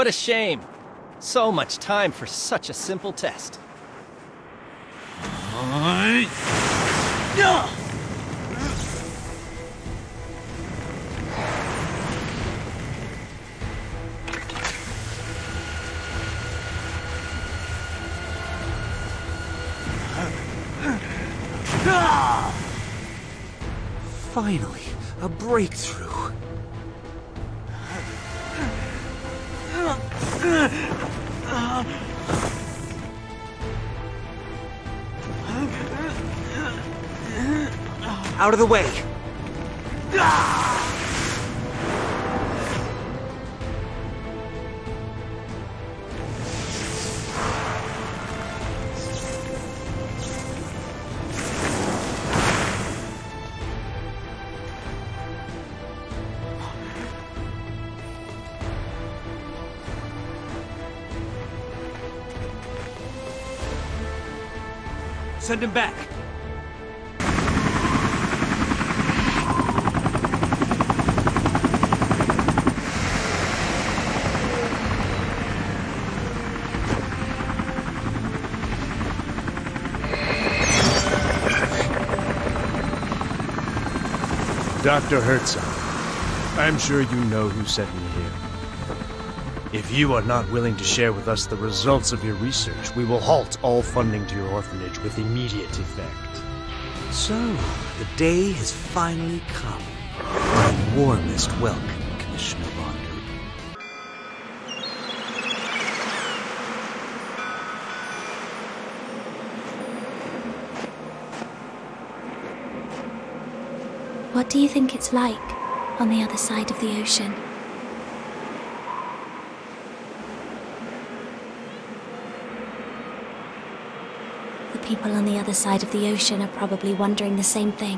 What a shame. So much time for such a simple test. Finally, a breakthrough. Out of the way! Send him back! Dr. Herzog, I'm sure you know who sent me here. If you are not willing to share with us the results of your research, we will halt all funding to your orphanage with immediate effect. So, the day has finally come. My warmest welcome, Commissioner Rondu. What do you think it's like on the other side of the ocean? The people on the other side of the ocean are probably wondering the same thing.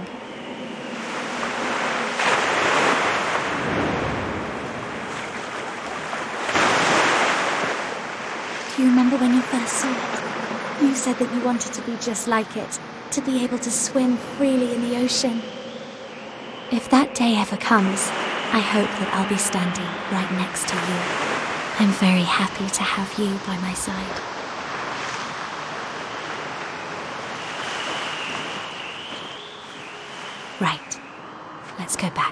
Do you remember when you first saw it? You said that you wanted to be just like it, to be able to swim freely in the ocean. If that day ever comes, I hope that I'll be standing right next to you. I'm very happy to have you by my side. Right. Let's go back.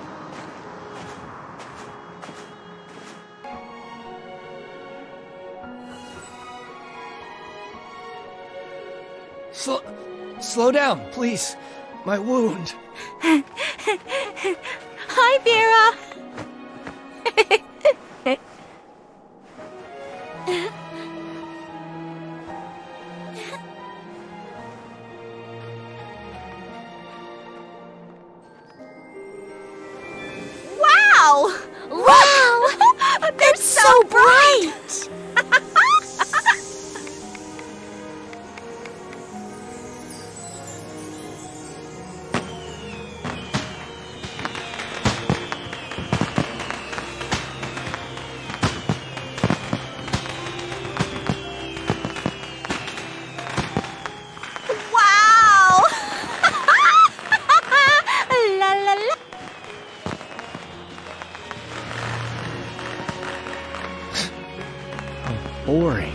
Slow down, please. My wound. Hi, Vera! Wow! Wow! They're so bright! Wow! La la la. Boring.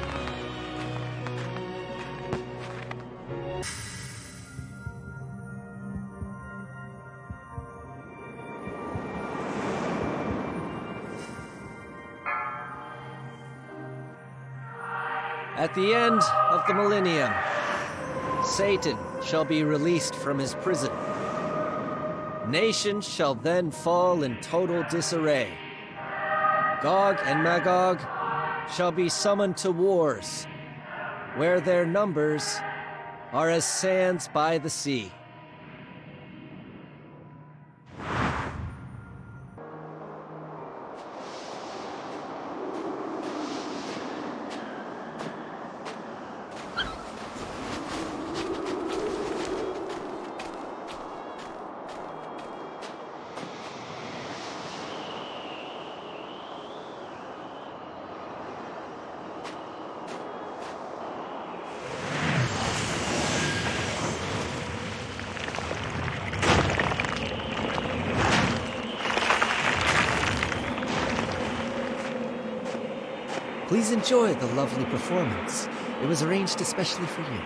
At the end of the millennium, Satan shall be released from his prison. Nations shall then fall in total disarray. Gog and Magog shall be summoned to wars, where their numbers are as sands by the sea. Please enjoy the lovely performance. It was arranged especially for you.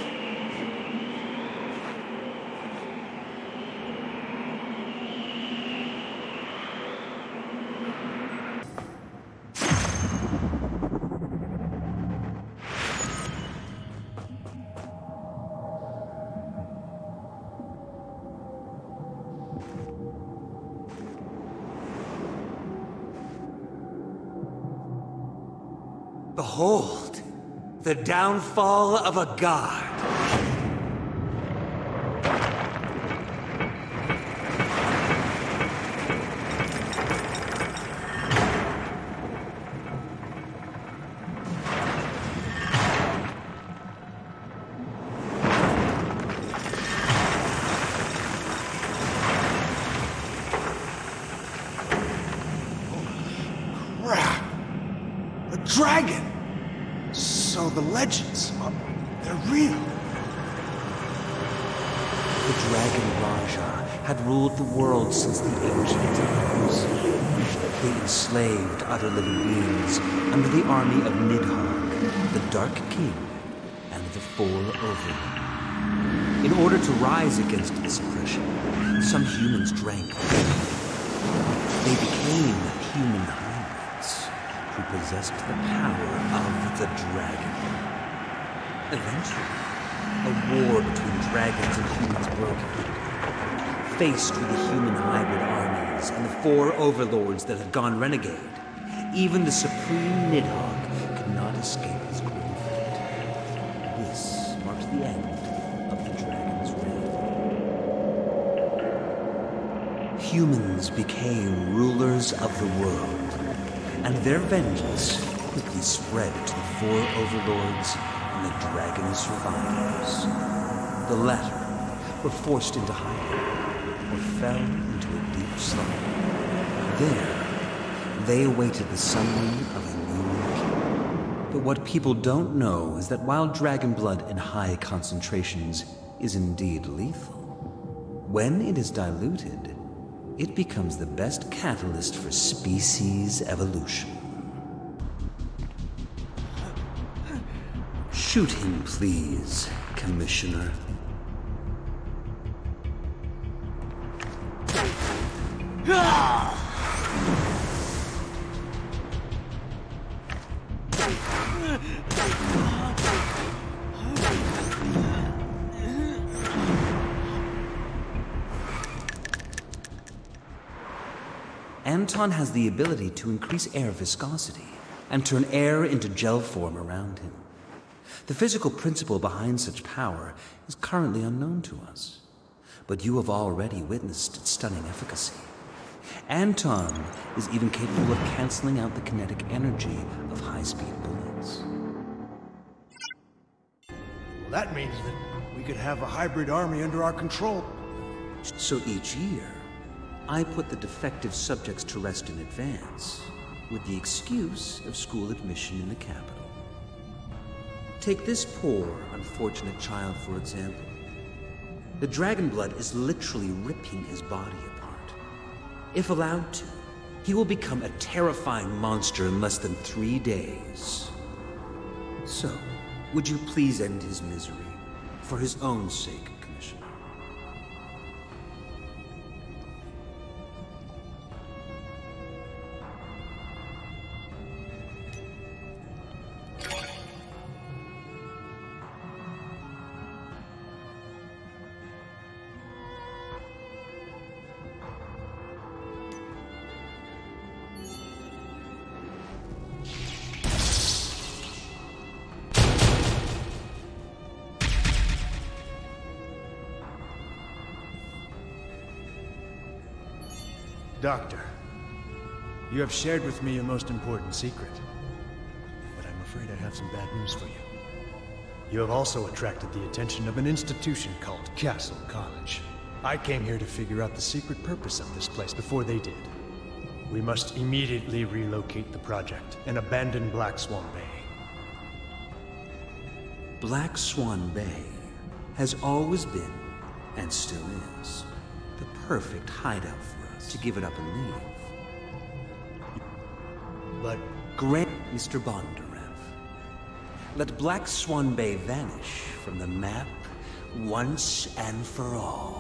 Behold, the downfall of a god. Crap! A dragon! So the legends, they're real. The Dragon Raja had ruled the world since the ancient times. They enslaved other living beings under the army of Nidhogg, the Dark King, and the Four Overlords. In order to rise against this oppression, some humans drank. They became human hybrids who possessed the power of the dragon. Eventually, a war between dragons and humans broke out. Faced with the human hybrid armies and the Four Overlords that had gone renegade, even the Supreme Nidhogg could not escape his cruel fate. This marked the end of the dragon's reign. Humans became rulers of the world, and their vengeance quickly spread to the Four Overlords and the dragon survivors. The latter were forced into hiding or fell into a deep slumber. There, they awaited the summoning of a new king. But what people don't know is that while dragon blood in high concentrations is indeed lethal, when it is diluted, it becomes the best catalyst for species evolution. Shoot him, please, Commissioner. Anton has the ability to increase air viscosity and turn air into gel form around him. The physical principle behind such power is currently unknown to us, but you have already witnessed its stunning efficacy. Anton is even capable of canceling out the kinetic energy of high-speed bullets. Well, that means that we could have a hybrid army under our control. So each year, I put the defective subjects to rest in advance, with the excuse of school admission in the capital. Take this poor, unfortunate child, for example. The dragon blood is literally ripping his body apart. If allowed to, he will become a terrifying monster in less than 3 days. So, would you please end his misery, for his own sake, Commissioner? Doctor, you have shared with me a most important secret, but I'm afraid I have some bad news for you. You have also attracted the attention of an institution called Castle College. I came here to figure out the secret purpose of this place before they did. We must immediately relocate the project and abandon Black Swan Bay. Black Swan Bay has always been, and still is, the perfect hideout for us to give it up and leave. But Grant Mr. Bondarev. Let Black Swan Bay vanish from the map once and for all.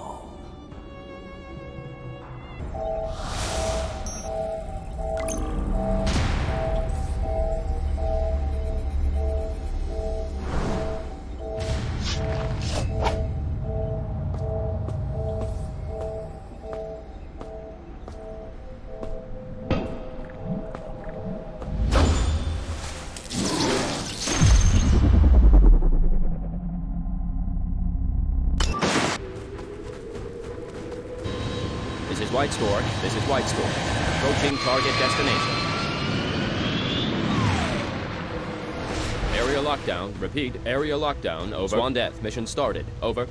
This is White Score. This is White Score. Approaching target destination. Area lockdown. Repeat, area lockdown. Over. Swan Death. Mission started. Over.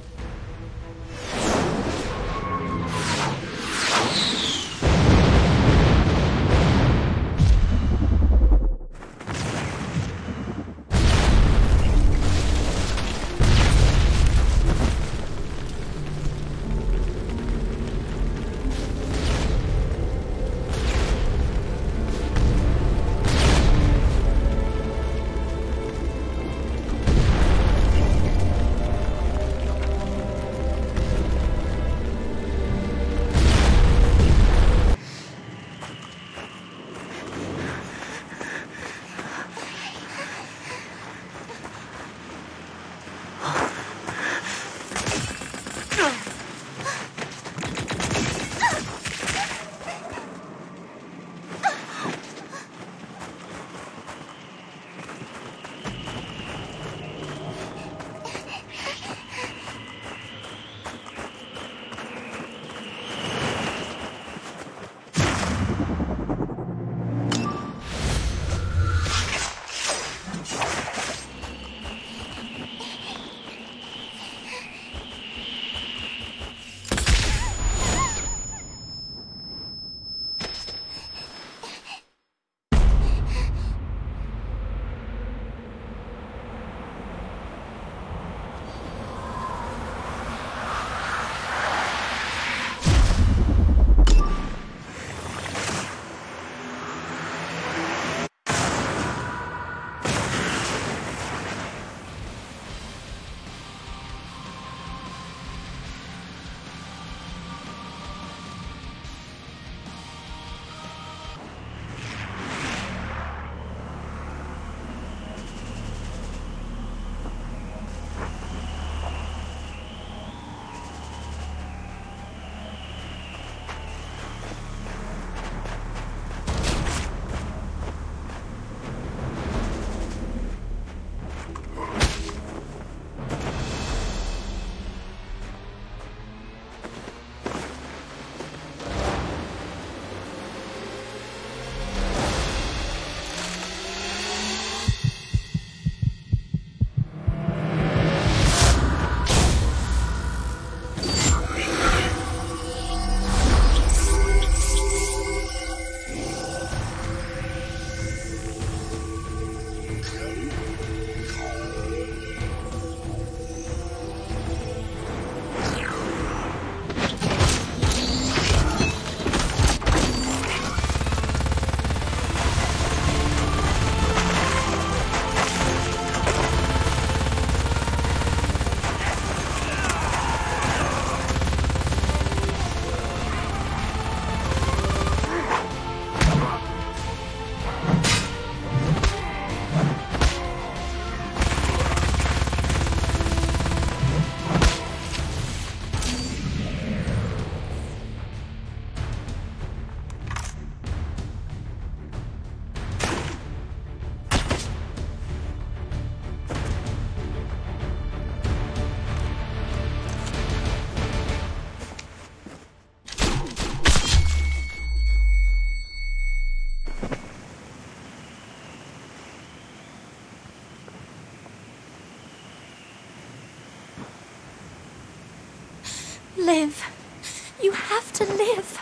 Live. You have to live.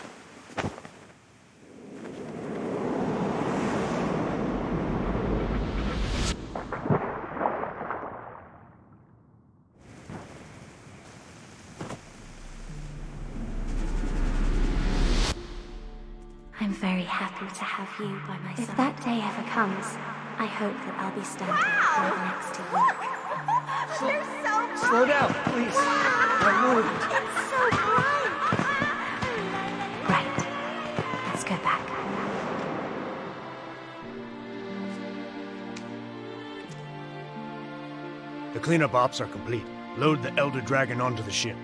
I'm very happy to have you by my side. If that day ever comes, I hope that I'll be standing right next to you. They're so bright! Slow down, please. I'm moved. It's so bright! Right. Let's go back. The cleanup ops are complete. Load the Elder Dragon onto the ship.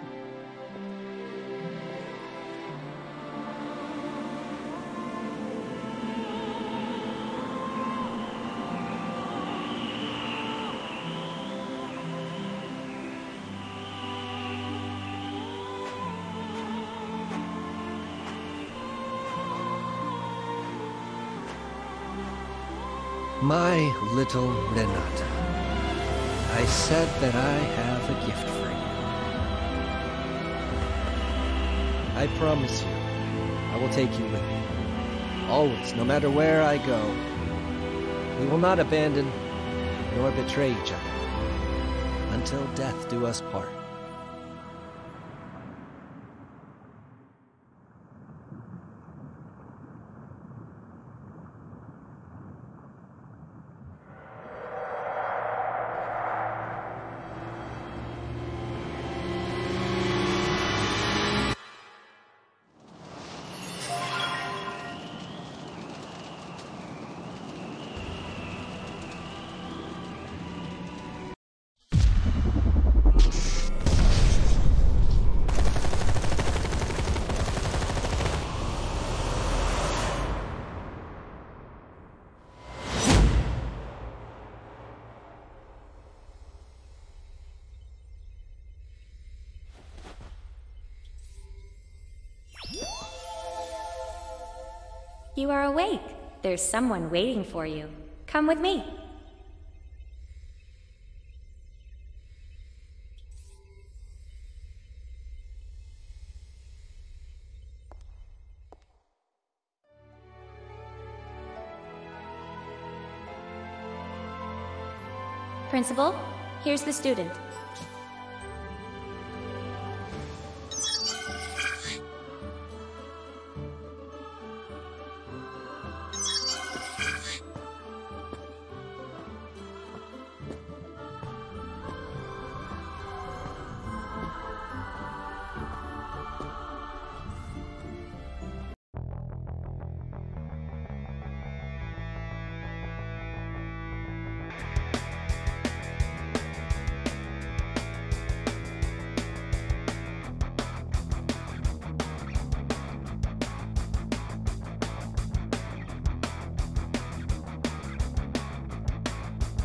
My little Renata, I said that I have a gift for you. I promise you, I will take you with me. Always, no matter where I go. We will not abandon nor betray each other until death do us part. You are awake. There's someone waiting for you. Come with me. Principal, here's the student.